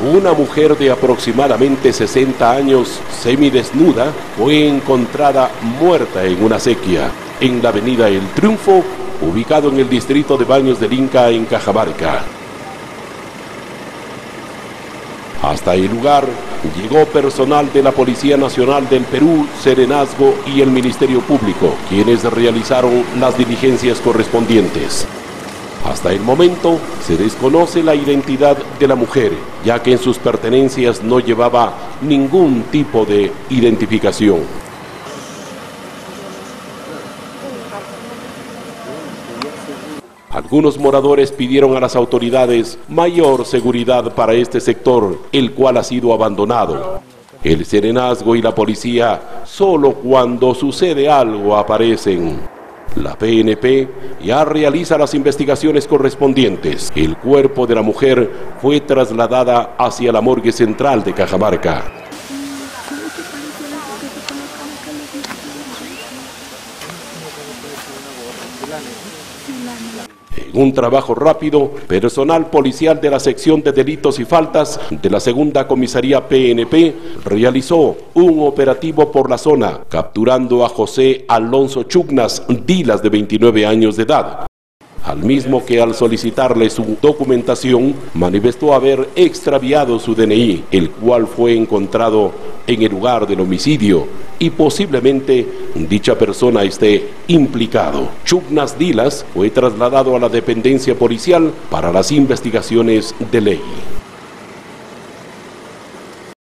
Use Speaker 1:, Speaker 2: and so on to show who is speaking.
Speaker 1: Una mujer de aproximadamente 60 años, semidesnuda, fue encontrada muerta en una acequia en la avenida El Triunfo, ubicado en el distrito de Baños del Inca, en Cajamarca. Hasta el lugar llegó personal de la Policía Nacional del Perú, Serenazgo y el Ministerio Público, quienes realizaron las diligencias correspondientes. Hasta el momento se desconoce la identidad de la mujer, ya que en sus pertenencias no llevaba ningún tipo de identificación. Algunos moradores pidieron a las autoridades mayor seguridad para este sector, el cual ha sido abandonado. El Serenazgo y la policía solo cuando sucede algo aparecen. La PNP ya realiza las investigaciones correspondientes. El cuerpo de la mujer fue trasladada hacia la morgue central de Cajamarca. En un trabajo rápido, personal policial de la sección de delitos y faltas de la segunda comisaría PNP realizó un operativo por la zona, capturando a José Alonso Chugnas Dilas, de 29 años de edad. Al mismo que, al solicitarle su documentación, manifestó haber extraviado su DNI, el cual fue encontrado en el lugar del homicidio y posiblemente dicha persona esté implicado. Chugnas Dilas fue trasladado a la dependencia policial para las investigaciones de ley.